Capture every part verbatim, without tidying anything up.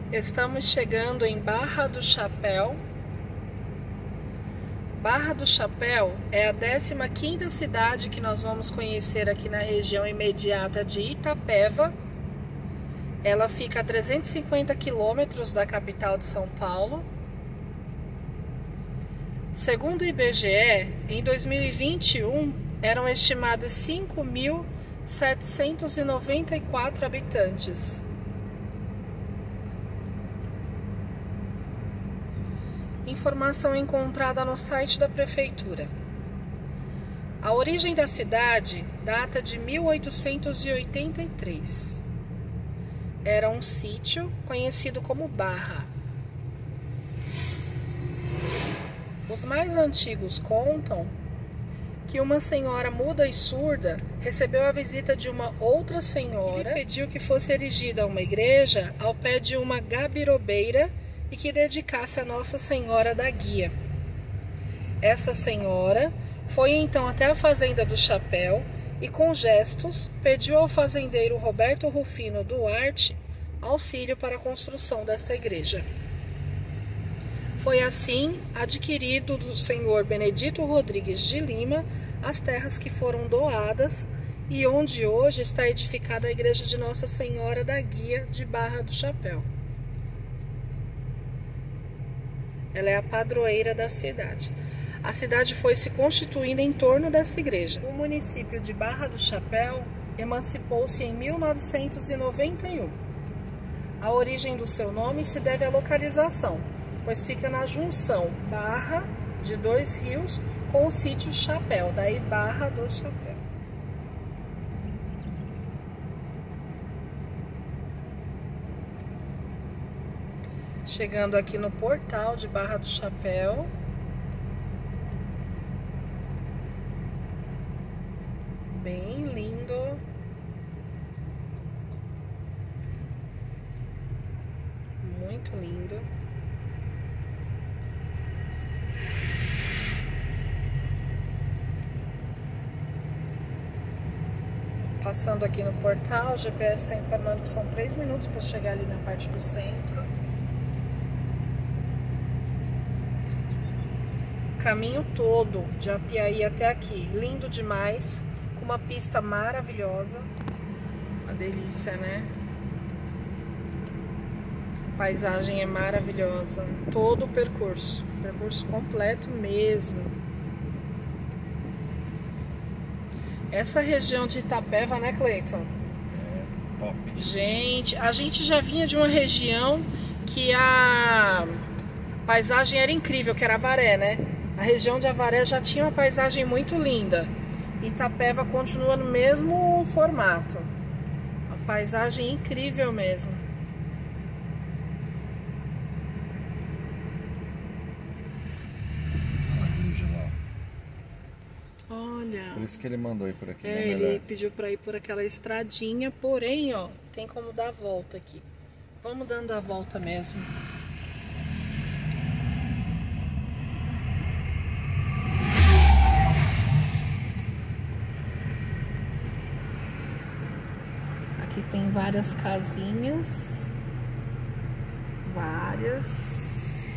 Estamos chegando em Barra do Chapéu. Barra do Chapéu é a décima quinta cidade que nós vamos conhecer aqui na região imediata de Itapeva. Ela fica a trezentos e cinquenta quilômetros da capital de São Paulo. Segundo o I B G E, em dois mil e vinte e um, eram estimados cinco mil setecentos e noventa e quatro habitantes. Informação encontrada no site da prefeitura. A origem da cidade data de mil oitocentos e oitenta e três. Era um sítio conhecido como Barra. Os mais antigos contam que uma senhora muda e surda recebeu a visita de uma outra senhora e pediu que fosse erigida uma igreja ao pé de uma gabirobeira e que dedicasse a Nossa Senhora da Guia. Essa senhora foi então até a fazenda do Chapéu e, com gestos, pediu ao fazendeiro Roberto Rufino Duarte auxílio para a construção desta igreja. Foi assim adquirido do senhor Benedito Rodrigues de Lima as terras que foram doadas e onde hoje está edificada a igreja de Nossa Senhora da Guia de Barra do Chapéu. Ela é a padroeira da cidade. A cidade foi se constituindo em torno dessa igreja. O município de Barra do Chapéu emancipou-se em mil novecentos e noventa e um. A origem do seu nome se deve à localização, pois fica na junção Barra de dois rios com o sítio Chapéu, daí Barra do Chapéu. Chegando aqui no portal de Barra do Chapéu. Bem lindo. Muito lindo. Passando aqui no portal, o G P S está informando que são três minutos para chegar ali na parte do centro. Caminho todo de Apiaí até aqui, lindo demais, com uma pista maravilhosa, uma delícia, né? A paisagem é maravilhosa, todo o percurso, percurso completo mesmo. Essa região de Itapeva, né, Cleiton? É top. Gente, a gente já vinha de uma região que a paisagem era incrível, que era Avaré, né? A região de Avaré já tinha uma paisagem muito linda. Itapeva continua no mesmo formato. A paisagem incrível mesmo. Olha. Por isso que ele mandou ir por aqui, É, né? ele Melhor. pediu para ir por aquela estradinha, porém, ó, tem como dar a volta aqui. Vamos dando a volta mesmo. Aqui tem várias casinhas, várias.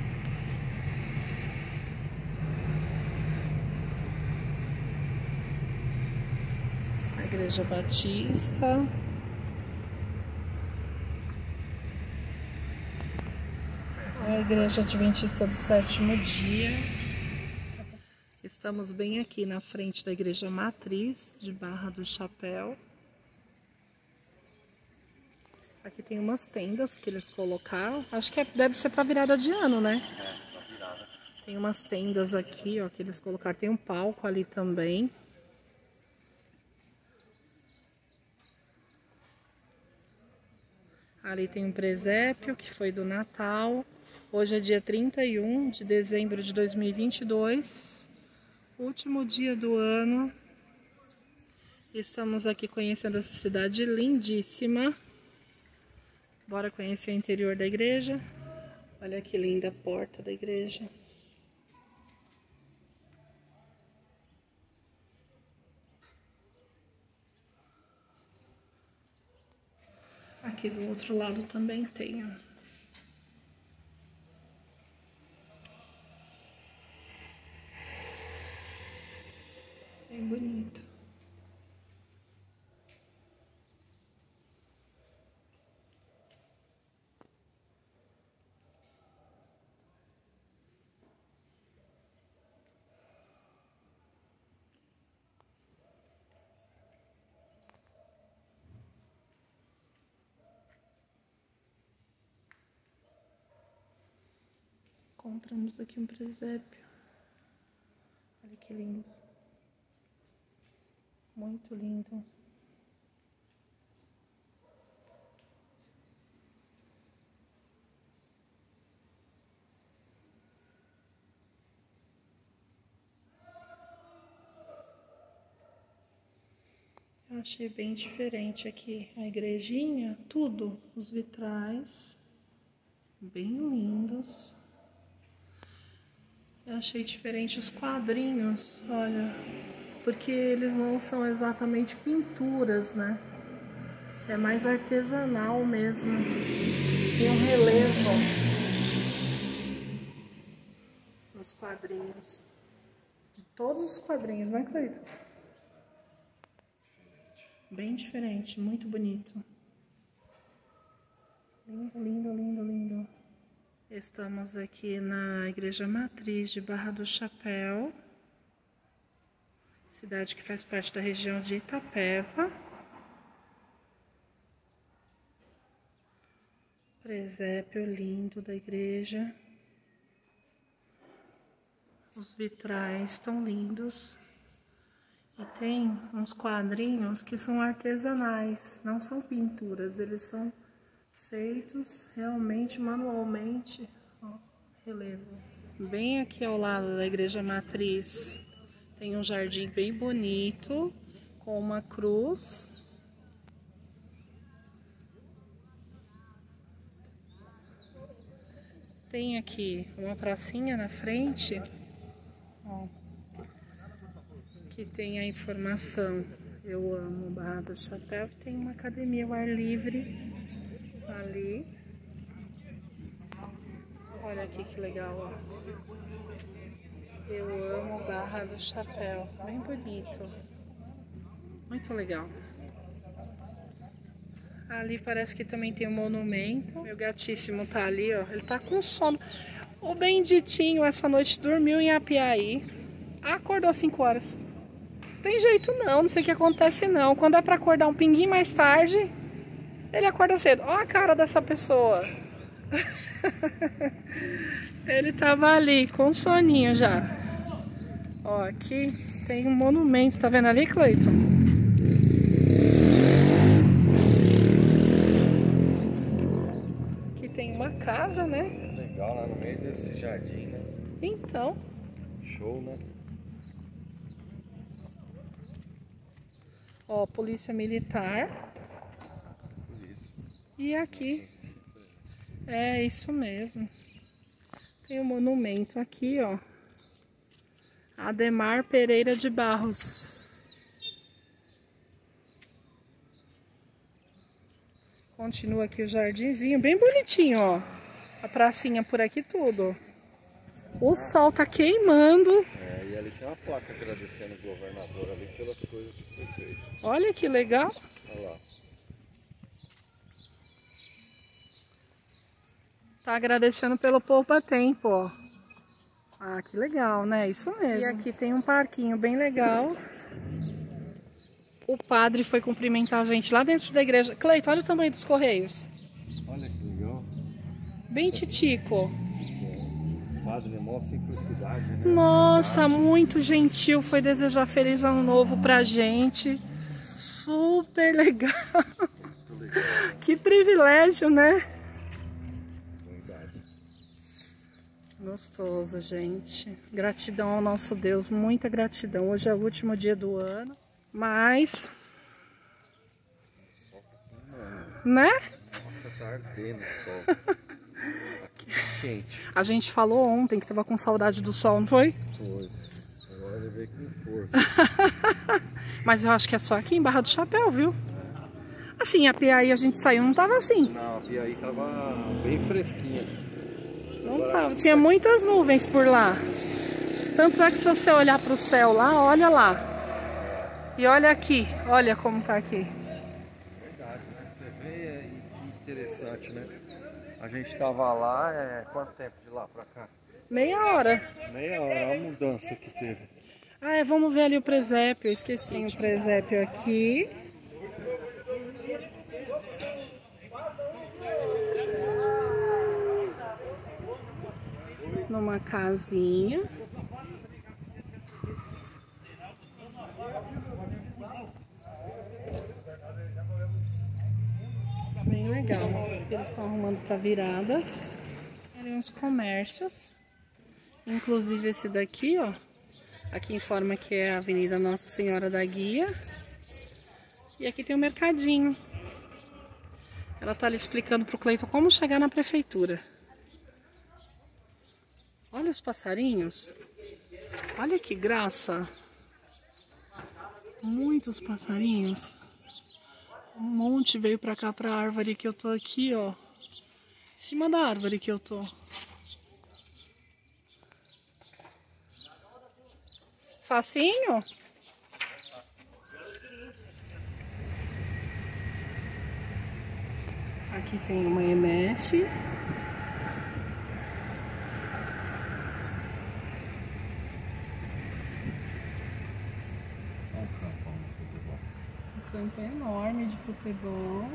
A Igreja Batista. A Igreja Adventista do Sétimo Dia. Estamos bem aqui na frente da Igreja Matriz de Barra do Chapéu. Aqui tem umas tendas que eles colocaram. Acho que é, deve ser para virada de ano, né? É, pra virada. Tem umas tendas aqui, ó, que eles colocaram. Tem um palco ali também. Ali tem um presépio que foi do Natal. Hoje é dia trinta e um de dezembro de dois mil e vinte e dois. Último dia do ano. Estamos aqui conhecendo essa cidade lindíssima. Bora conhecer o interior da igreja. Olha que linda a porta da igreja. Aqui do outro lado também tem, ó. Bem bonito. Encontramos aqui um presépio. Olha que lindo. Muito lindo. Eu achei bem diferente aqui a igrejinha, tudo, os vitrais, bem lindos. Eu achei diferente os quadrinhos, olha, porque eles não são exatamente pinturas, né? É mais artesanal mesmo. Tem um relevo nos quadrinhos. De todos os quadrinhos, né, Cleiton? Bem diferente, muito bonito. Lindo, lindo, lindo, lindo. Estamos aqui na Igreja Matriz de Barra do Chapéu, cidade que faz parte da região de Itapeva. Presépio lindo da igreja. Os vitrais estão lindos. E tem uns quadrinhos que são artesanais, não são pinturas, eles são feitos realmente manualmente. Ó, relevo. Bem aqui ao lado da Igreja Matriz tem um jardim bem bonito com uma cruz. Tem aqui uma pracinha na frente, ó, que tem a informação Eu Amo Barra do Chapéu. Tem uma academia ao ar livre ali. Olha aqui que legal, ó. Eu Amo Barra do Chapéu. Bem bonito. Muito legal. Ali parece que também tem um monumento. Meu gatíssimo tá ali, ó. Ele tá com sono. O Benditinho essa noite dormiu em Apiaí. Acordou às cinco horas. Tem jeito não, não sei o que acontece não. Quando é pra acordar um pinguinho mais tarde, ele acorda cedo. Ó a cara dessa pessoa. Ele tava ali com soninho já. Ó, aqui tem um monumento. Tá vendo ali, Cleiton? Aqui tem uma casa, né? Legal, lá no meio desse jardim, né? Então. Show, né? Ó, polícia militar. Polícia. E aqui. É isso mesmo. Tem um monumento aqui, ó. Ademar Pereira de Barros. Continua aqui o jardinzinho, bem bonitinho, ó. A pracinha por aqui tudo. O sol tá queimando. É, e ali tem uma placa agradecendo o governador ali pelas coisas que foi feito. Olha que legal. Olha lá. Tá agradecendo pelo poupa-tempo, ó. Ah, que legal, né? Isso mesmo. E aqui tem um parquinho bem legal. O padre foi cumprimentar a gente lá dentro da igreja. Cleiton, olha o tamanho dos correios. Olha que legal. Bem titico. O padre é mó simplicidade, né? Nossa, muito gentil. Foi desejar feliz ano novo pra gente. Super legal. Muito legal, né? Que privilégio, né? Verdade. Gostoso, gente. Gratidão ao nosso Deus. Muita gratidão. Hoje é o último dia do ano. Mas... O sol tá queimando. né? Nossa, tá ardendo o sol. Aqui tá quente. A gente falou ontem que tava com saudade do sol, não foi? Foi. Agora ele veio com força. Mas eu acho que é só aqui em Barra do Chapéu, viu? Assim, a Piaí a gente saiu, não tava assim. Não, a Piaí tava bem fresquinha. Não Agora... tava. Tinha muitas nuvens por lá. Tanto é que se você olhar pro céu lá, olha lá. E olha aqui, olha como tá aqui. Verdade, né? Você vê, é, que interessante, né? A gente tava lá, é, quanto tempo de lá pra cá? Meia hora. Meia hora, a mudança que teve. Ah, é, vamos ver ali o presépio, eu esqueci o presépio aqui. Numa casinha. Bem legal. Eles estão arrumando para virada. Tem uns comércios. Inclusive esse daqui, ó. Aqui informa que é a Avenida Nossa Senhora da Guia. E aqui tem um mercadinho. Ela tá ali explicando pro Cleiton como chegar na prefeitura. Olha os passarinhos. Olha que graça. Muitos passarinhos. Um monte veio pra cá, pra árvore que eu tô aqui, ó. Em cima da árvore que eu tô. Facinho? Aqui tem uma M F. Olha o campão de futebol. Um campo enorme de futebol.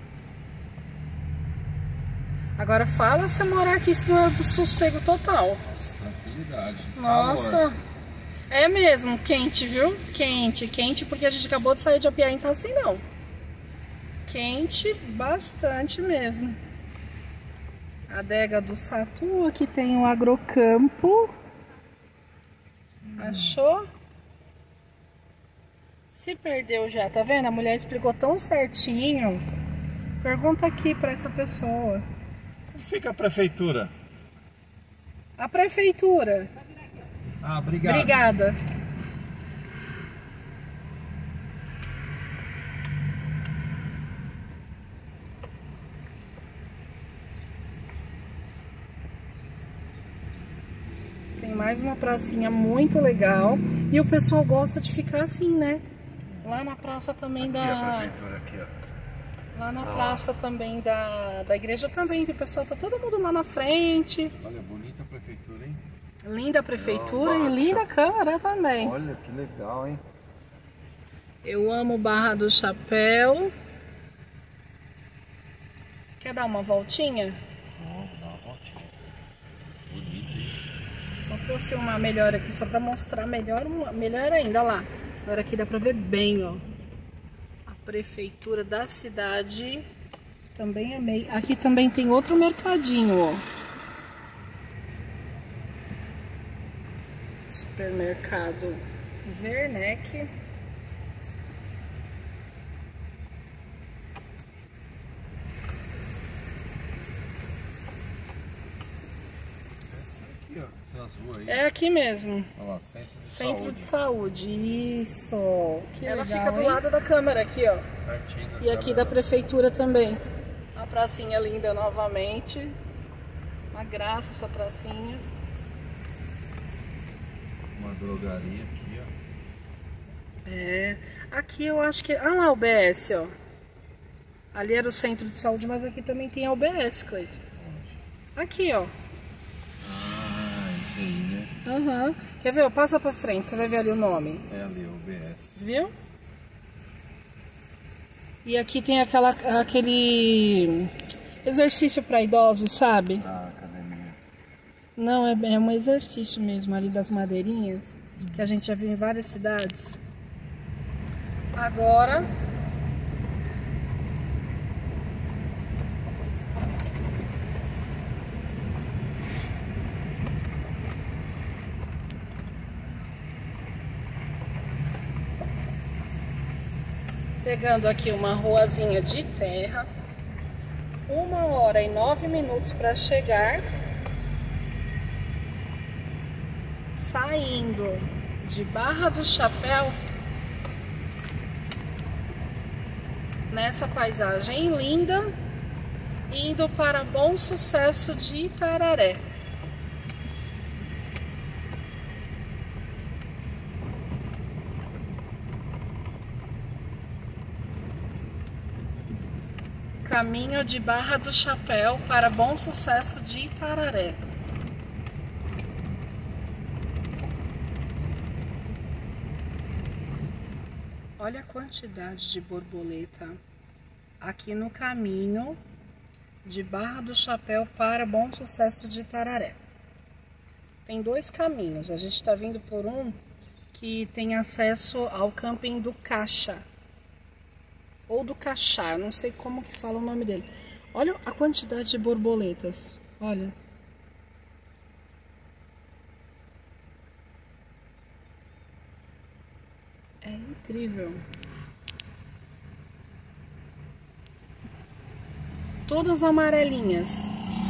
Agora fala se morar aqui, se não é do sossego total. Nossa, tranquilidade. Nossa. Calor. É mesmo, quente, viu? Quente, quente, porque a gente acabou de sair de Apiaí, então assim não. Quente bastante mesmo. Adega do Satu, aqui tem o agrocampo. Hum. Achou? Se perdeu já, tá vendo? A mulher explicou tão certinho. Pergunta aqui pra essa pessoa. Onde fica a prefeitura? A prefeitura. Ah, obrigado. Obrigada. Tem mais uma pracinha muito legal. E o pessoal gosta de ficar assim, né? Lá na praça também aqui da... a prefeitura aqui, ó. Lá na ah, praça também da, da igreja também. O pessoal tá todo mundo lá na frente. Olha, bonita a prefeitura, hein? Linda a prefeitura oh, e linda a Câmara também. Olha que legal, hein? Eu amo Barra do Chapéu. Quer dar uma voltinha? Oh, dá uma voltinha. Bonito, hein? Só pra eu filmar melhor aqui, só pra mostrar melhor, melhor ainda lá. Agora aqui dá pra ver bem, ó. A prefeitura da cidade. Também amei. Aqui também tem outro mercadinho, ó. Supermercado Werneck. Essa aqui, ó. Essa azul aí. É aqui mesmo. Olha lá, centro de Centro saúde. de saúde, isso. Que Ela legal, fica do hein? lado da câmera aqui, ó. Pertinho da E aqui câmera. da prefeitura também. A pracinha linda novamente. Uma graça essa pracinha. Uma drogaria aqui, ó. É. Aqui eu acho que... Ah lá o U B S, ó. Ali era o centro de saúde, mas aqui também tem a U B S, Cleiton. Aqui, ó. Ah, isso aí, né? Aham. Uhum. Quer ver? Passa pra frente, você vai ver ali o nome. É ali, o U B S. Viu? E aqui tem aquela, aquele exercício para idosos, sabe? Ah, academia. Não, é, é um exercício mesmo ali das madeirinhas, que a gente já viu em várias cidades. Agora... Pegando aqui uma ruazinha de terra, uma hora e nove minutos para chegar, saindo de Barra do Chapéu, nessa paisagem linda, indo para Bom Sucesso de Itararé. Caminho de Barra do Chapéu para Bom Sucesso de Itararé. Olha a quantidade de borboleta aqui no caminho de Barra do Chapéu para Bom Sucesso de Itararé. Tem dois caminhos, a gente está vindo por um que tem acesso ao camping do Caixa. Ou do Caixá, não sei como que fala o nome dele. Olha a quantidade de borboletas, olha. É incrível. Todas amarelinhas.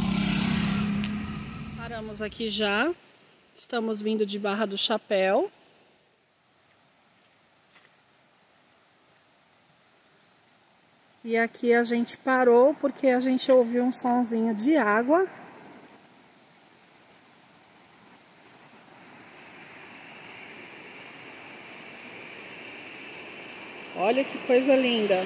Paramos aqui já. Estamos vindo de Barra do Chapéu. E aqui a gente parou porque a gente ouviu um sonzinho de água. Olha que coisa linda.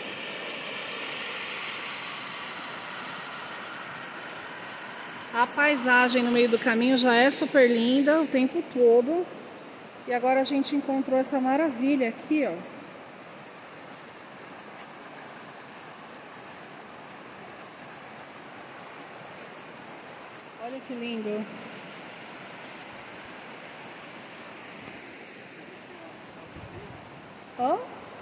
A paisagem no meio do caminho já é super linda o tempo todo. E agora a gente encontrou essa maravilha aqui, ó. Olha que lindo. Ó.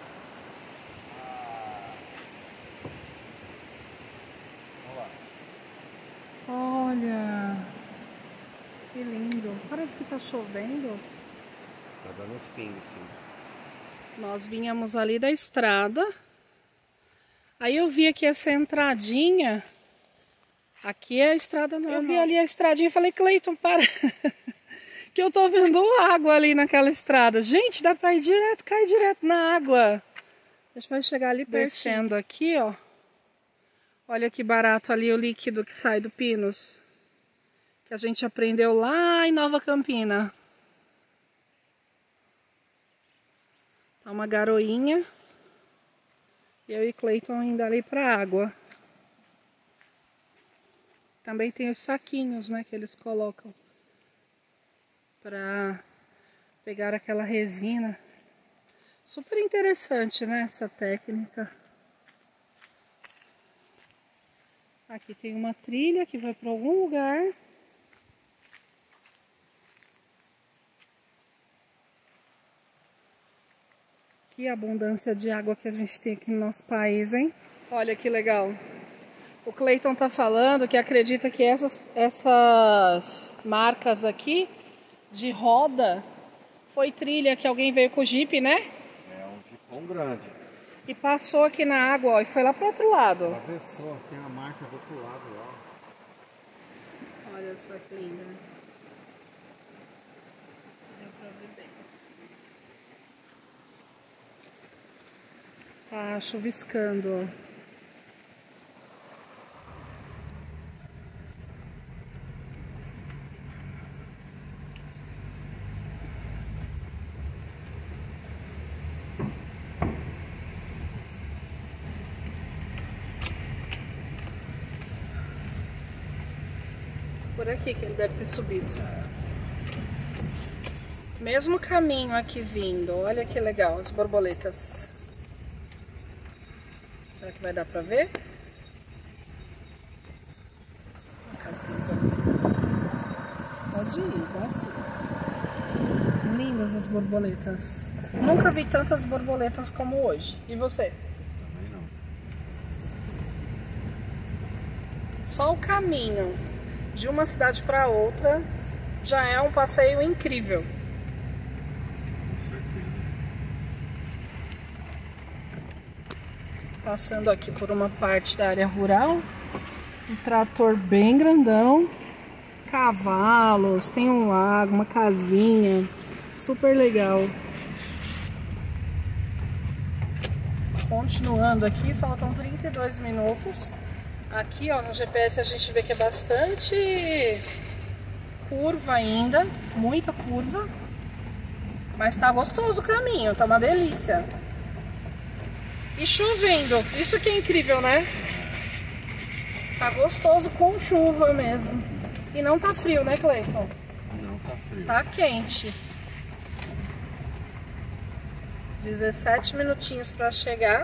Olha. Que lindo. Parece que tá chovendo. Tá dando uns pingos, sim. Nós vínhamos ali da estrada. Aí eu vi aqui essa entradinha. Aqui é a estrada normal. Eu vi ali a estradinha e falei, Cleiton, para. Que eu tô vendo água ali naquela estrada. Gente, dá pra ir direto, cair direto na água. A gente vai chegar ali descendo aqui, ó. Olha que barato ali o líquido que sai do Pinos. Que a gente aprendeu lá em Nova Campina. Tá uma garoinha. E eu e Cleiton indo ali pra água. Também tem os saquinhos, né, que eles colocam para pegar aquela resina. Super interessante, né, essa técnica. Aqui tem uma trilha que vai para algum lugar. Que abundância de água que a gente tem aqui no nosso país, hein? Olha que legal. O Cleiton tá falando que acredita que essas, essas marcas aqui de roda foi trilha que alguém veio com o Jeep, né? É um Jeepão grande. E passou aqui na água, ó, e foi lá pro outro lado. Olha só, tem a marca do outro lado lá. Olha só que linda. Deu pra ver bem. Tá chuviscando, ó. Por aqui que ele deve ter subido. Mesmo caminho aqui vindo. Olha que legal, as borboletas. Será que vai dar pra ver? Assim, assim. Pode ir, dá assim. Lindas as borboletas. Nunca vi tantas borboletas como hoje. E você? Também não. Só o caminho de uma cidade para outra já é um passeio incrível. Com certeza. Passando aqui por uma parte da área rural, um trator bem grandão, cavalos, tem um lago, uma casinha, super legal. Continuando aqui, faltam trinta e dois minutos. Aqui, ó, no G P S a gente vê que é bastante curva ainda, muita curva, mas tá gostoso o caminho, tá uma delícia. E chovendo, isso que é incrível, né? Tá gostoso com chuva mesmo. E não tá frio, né, Cleiton? Não tá frio. Tá quente. dezessete minutinhos para chegar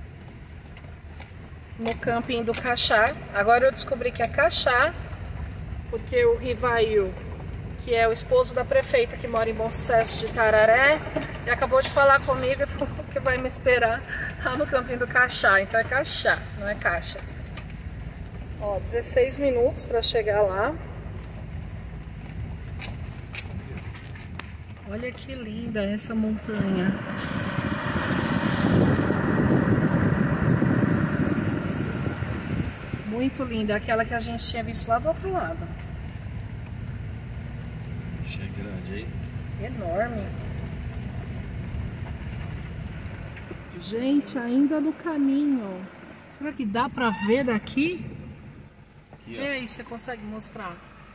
no camping do Caxá. Agora eu descobri que é Caxá, porque o Rivail, que é o esposo da prefeita que mora em Bom Sucesso de Tararé, ele acabou de falar comigo e falou que vai me esperar lá no camping do Caxá. Então é Caxá, não é Caixa. Ó, dezesseis minutos para chegar lá. Olha que linda essa montanha. Muito linda, aquela que a gente tinha visto lá do outro lado. Achei grande, hein? Enorme. Gente, ainda no caminho. Será que dá pra ver daqui? Aqui, Vê aí, você consegue mostrar.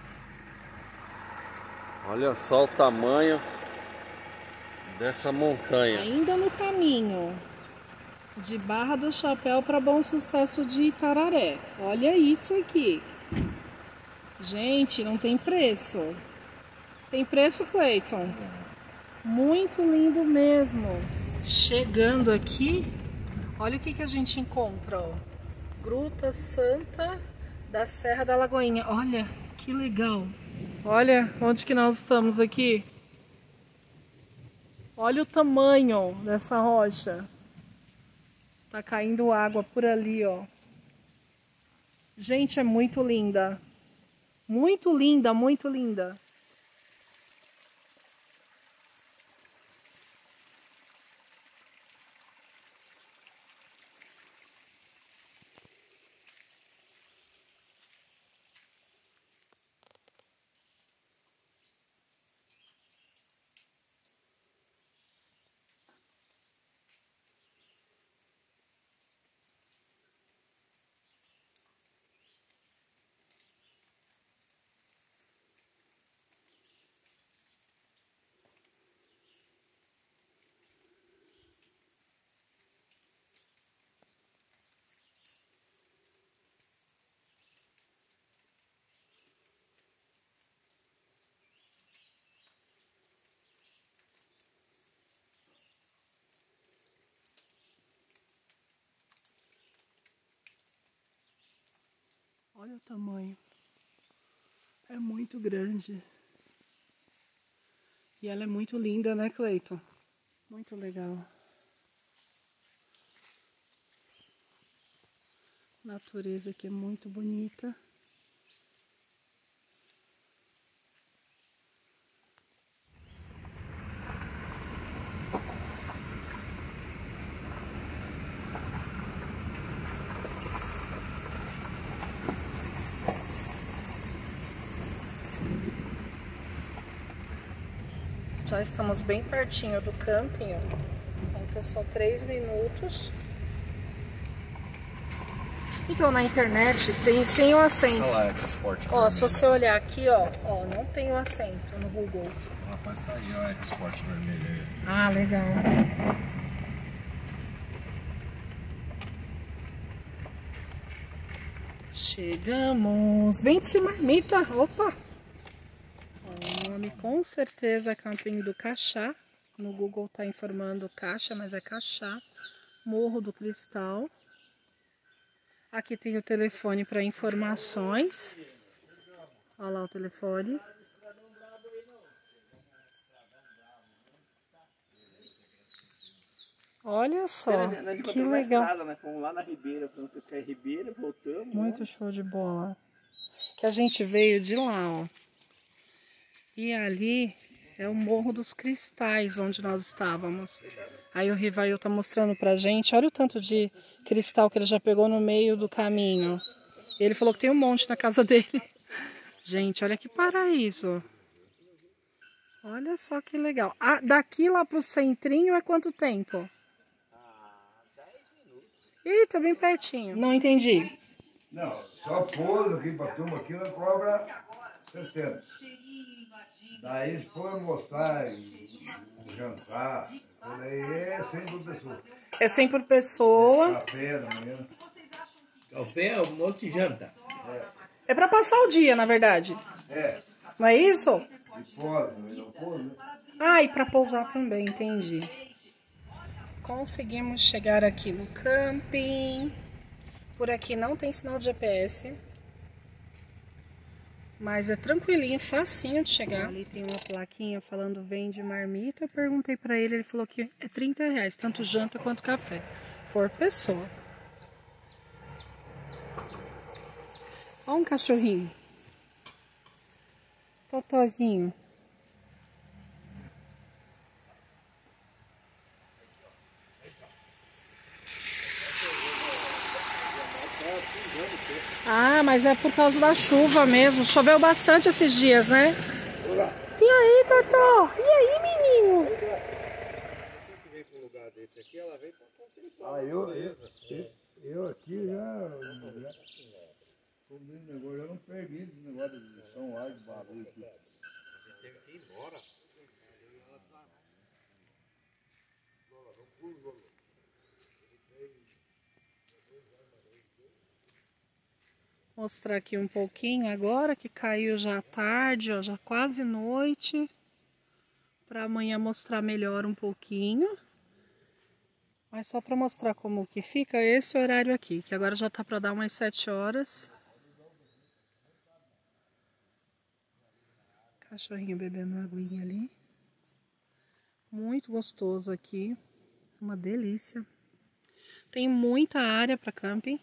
Olha só o tamanho dessa montanha. Ainda no caminho. De Barra do Chapéu para Bom Sucesso de Itararé. Olha isso aqui. Gente, não tem preço. Tem preço, Cleiton? Muito lindo mesmo. Chegando aqui, olha o que, que a gente encontra, ó. Gruta Santa da Serra da Lagoinha. Olha, que legal. Olha onde que nós estamos aqui. Olha o tamanho dessa rocha. Tá caindo água por ali, ó. Gente, é muito linda. Muito linda, muito linda. Olha o tamanho. É muito grande. E ela é muito linda, né, Cleiton? Muito legal. A natureza aqui é muito bonita. Já estamos bem pertinho do camping, ó. Falta só três minutos. Então na internet tem sem o assento. Olha lá, EcoSport. Ó, se você olhar aqui, ó, ó, não tem o assento no Google. O rapaz tá aí, ó, EcoSport vermelho. Ah, legal. Chegamos. Vende-se marmita. Opa! O nome com certeza é Camping do Caxá. No Google tá informando Caixa, mas é Caxá. Morro do Cristal. Aqui tem o telefone para informações. Olha lá o telefone. Olha só, nós que legal. Estrada, nós fomos lá na Ribeira, fomos pescar em Ribeira, voltamos. Muito né? show de bola. Que a gente veio de lá, ó. E ali é o Morro dos Cristais, onde nós estávamos. Aí o Rivail tá mostrando pra gente, olha o tanto de cristal que ele já pegou no meio do caminho. Ele falou que tem um monte na casa dele. Gente, olha que paraíso. Olha só que legal. Ah, daqui lá pro centrinho é quanto tempo? Ih, tá bem pertinho. Não entendi. Não, só pôs aqui pra turma aqui, ela cobra sessenta. Daí se for almoçar e jantar, por aí é cem por pessoa. É cem por pessoa. Café da manhã. Café, almoço e janta. É pra passar o dia, na verdade. É. Não é isso? E pode, não pode, né? Ah, e pra pousar também, entendi. Conseguimos chegar aqui no camping. Por aqui não tem sinal de G P S. Mas é tranquilinho, facinho de chegar. Ali tem uma plaquinha falando vende marmita. Eu perguntei pra ele, ele falou que é trinta reais, tanto janta quanto café, por pessoa. Olha um cachorrinho. Totozinho. Ah, mas é por causa da chuva mesmo. Choveu bastante esses dias, né? E aí, Totó? E aí, menino? Ah, eu, eu, eu aqui já, já tô vendo negócio, eu não perdi esse negócio de São Ar de barulho aqui. Você teve que ir embora. Mostrar aqui um pouquinho agora que caiu já tarde, ó, já quase noite. Para amanhã mostrar melhor um pouquinho. Mas só para mostrar como que fica esse horário aqui, que agora já tá para dar umas sete horas. Cachorrinho bebendo aguinha ali. Muito gostoso aqui. Uma delícia. Tem muita área para camping.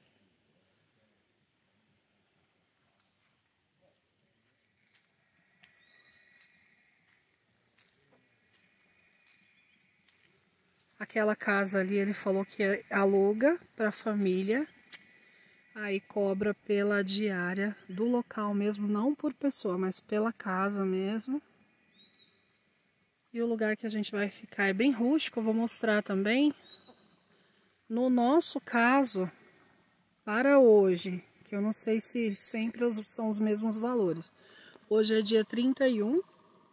Aquela casa ali, ele falou que aluga para família, aí cobra pela diária do local mesmo, não por pessoa, mas pela casa mesmo. E o lugar que a gente vai ficar é bem rústico, eu vou mostrar também. No nosso caso, para hoje, que eu não sei se sempre são os mesmos valores. Hoje é dia trinta e um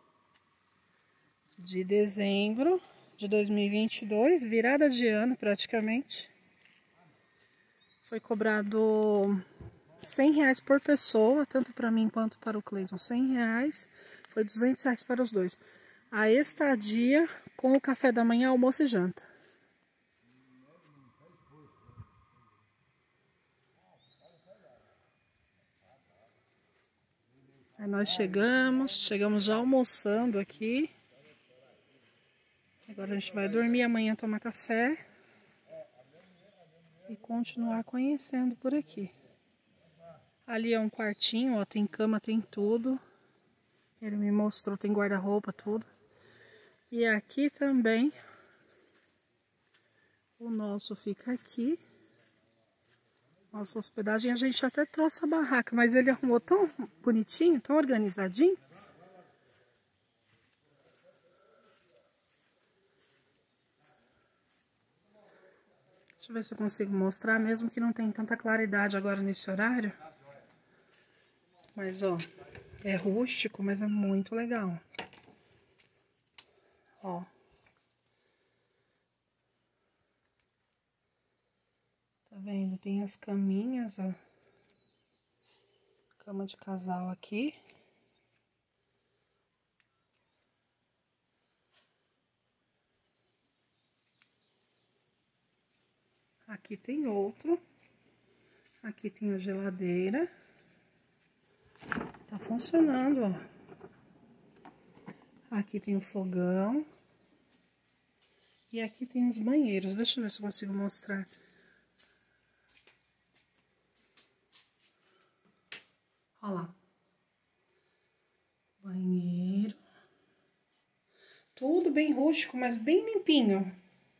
de dezembro de dois mil e vinte e dois, virada de ano praticamente. Foi cobrado cem reais por pessoa, tanto para mim quanto para o Cleiton. cem reais, foi duzentos reais para os dois. A estadia com o café da manhã, almoço e janta. Aí nós chegamos, chegamos já almoçando aqui. Agora a gente vai dormir, amanhã tomar café e continuar conhecendo por aqui. Ali é um quartinho, ó, tem cama, tem tudo. Ele me mostrou, tem guarda-roupa, tudo. E aqui também, o nosso fica aqui. Nossa hospedagem, a gente até trouxe a barraca, mas ele arrumou tão bonitinho, tão organizadinho. Deixa eu ver se eu consigo mostrar, mesmo que não tenha tanta claridade agora nesse horário. Mas, ó, é rústico, mas é muito legal. Ó. Tá vendo? Tem as caminhas, ó. Cama de casal aqui. Aqui tem outro. Aqui tem a geladeira. Tá funcionando, ó. Aqui tem o fogão. E aqui tem os banheiros. Deixa eu ver se eu consigo mostrar. Olha lá. Banheiro. Tudo bem rústico, mas bem limpinho.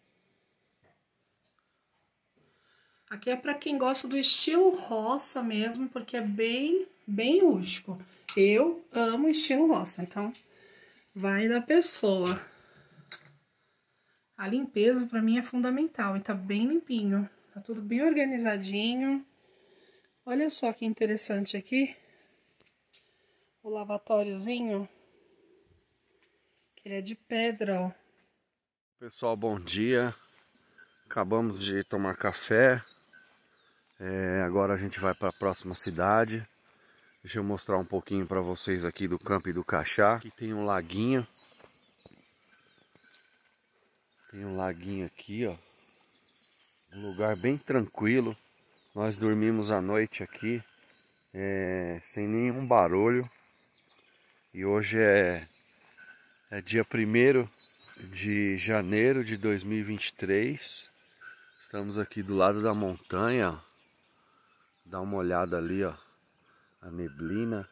Aqui é para quem gosta do estilo roça mesmo, porque é bem, bem rústico. Eu amo estilo roça, então vai da pessoa. A limpeza para mim é fundamental e tá bem limpinho. Tá tudo bem organizadinho. Olha só que interessante aqui. O lavatóriozinho, que ele é de pedra, ó. Pessoal, bom dia. Acabamos de tomar café. É, agora a gente vai para a próxima cidade. Deixa eu mostrar um pouquinho para vocês aqui do Campo do Caxá. Aqui tem um laguinho. Tem um laguinho aqui, ó. Um lugar bem tranquilo. Nós dormimos a noite aqui, é, sem nenhum barulho. E hoje é, é dia primeiro de janeiro de dois mil e vinte e três. Estamos aqui do lado da montanha. Dá uma olhada ali, ó. A neblina.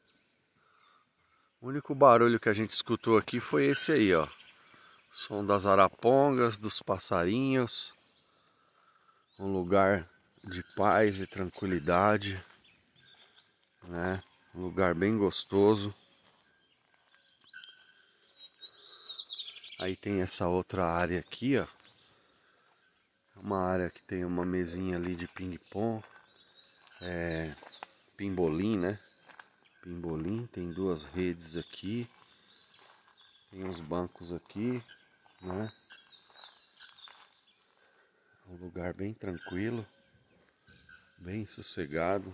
O único barulho que a gente escutou aqui foi esse aí, ó. O som das arapongas, dos passarinhos. Um lugar de paz e tranquilidade, né? Um lugar bem gostoso. Aí tem essa outra área aqui, ó. Uma área que tem uma mesinha ali de ping-pong, é, pimbolim, né? Pimbolim, tem duas redes aqui, tem uns bancos aqui, né? Um lugar bem tranquilo, bem sossegado.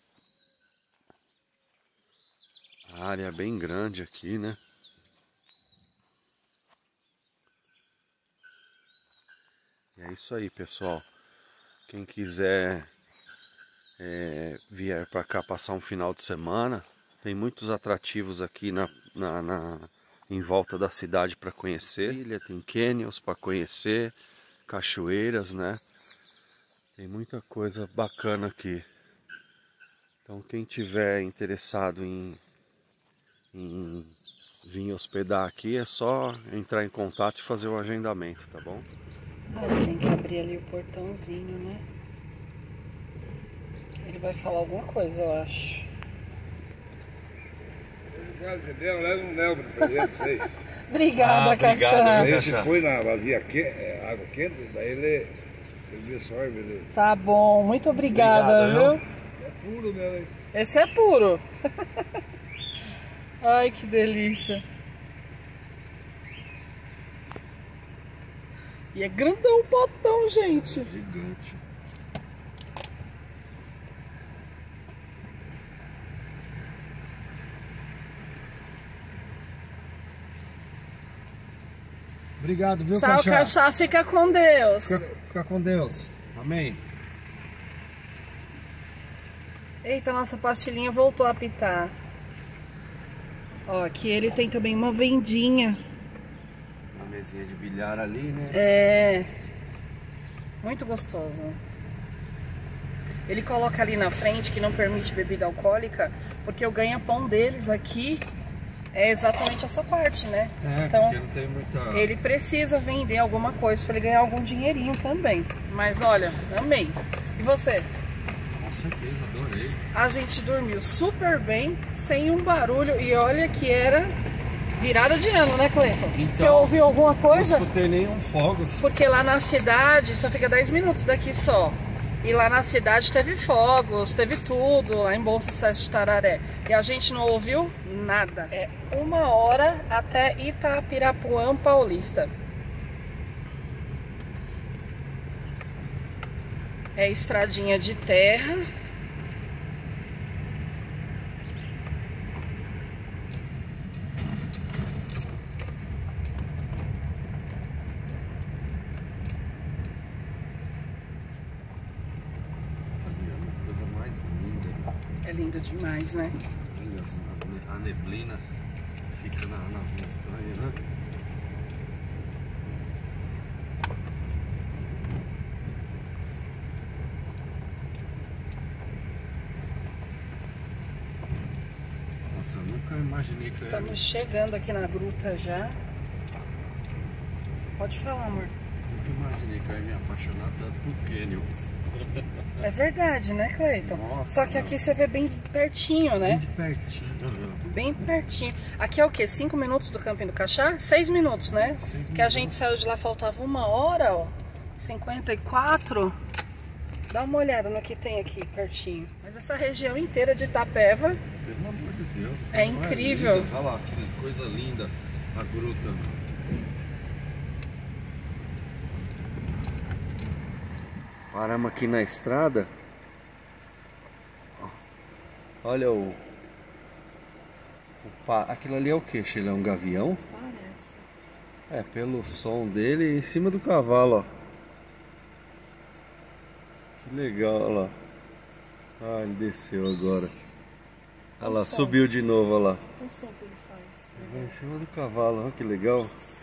A área é bem grande aqui, né? E é isso aí, pessoal. Quem quiser é, vier para cá passar um final de semana, tem muitos atrativos aqui na, na, na, em volta da cidade para conhecer. Tem canyons para conhecer, cachoeiras, né? Tem muita coisa bacana aqui. Então quem tiver interessado em, em vir hospedar aqui, é só entrar em contato e fazer o agendamento, tá bom? Ah, tem que abrir ali o portãozinho, né? Ele vai falar alguma coisa, eu acho. Obrigada, ah, Caxá. Aí você põe na vazia quente, água quente, daí ele, ele absorve. Ele... Tá bom, muito obrigada, Obrigado, viu? É puro, meu, hein? Esse é puro. Ai, que delícia. E é grandão o potão, gente. É gigante. Obrigado, viu, Tchau, Caxá? Caxá. Fica com Deus. Fica, fica com Deus. Amém. Eita, nossa pastilhinha voltou a apitar. Ó, aqui ele tem também uma vendinha. Uma mesinha de bilhar ali, né? É. Muito gostoso. Ele coloca ali na frente que não permite bebida alcoólica, porque o ganha-pão deles aqui é exatamente essa parte, né? É, então, porque não tem muita... ele precisa vender alguma coisa para ele ganhar algum dinheirinho também. Mas olha, amei. E você? Com certeza, adorei. A gente dormiu super bem, sem um barulho, e olha que era virada de ano, né, Cleiton? Então, você ouviu alguma coisa? Não escutei nenhum fogo. Porque lá na cidade só fica dez minutos daqui só. E lá na cidade teve fogos, teve tudo, lá em Bom Sucesso de Tararé. E a gente não ouviu nada. É uma hora até Itapirapuã Paulista. É estradinha de terra. É lindo demais, né? A neblina fica na, nas montanhas, né? Nossa, eu nunca imaginei que Estamos eu ia... chegando aqui na gruta já. Pode falar, amor. Nunca imaginei que eu ia me apaixonar tanto por canyons. É verdade, né, Cleiton? Nossa, só que aqui você vê bem pertinho, né? Bem de pertinho. Bem pertinho. Aqui é o quê? cinco minutos do Campinho do Caxá? seis minutos, né? Seis que a gente saiu de lá, faltava uma hora, ó. cinquenta e quatro. Dá uma olhada no que tem aqui pertinho. Mas essa região inteira de Itapeva... Pelo amor de Deus. É incrível. Olha lá, que coisa linda a gruta. Paramos aqui na estrada Olha o... o pa... Aquilo ali é o que, Sheila? É um gavião? Parece. É, pelo som dele em cima do cavalo, ó. Que legal, olha lá. Ah, ele desceu agora. Olha lá, subiu de novo, olha lá. Olha o som que ele faz. Vai em cima do cavalo, olha que legal.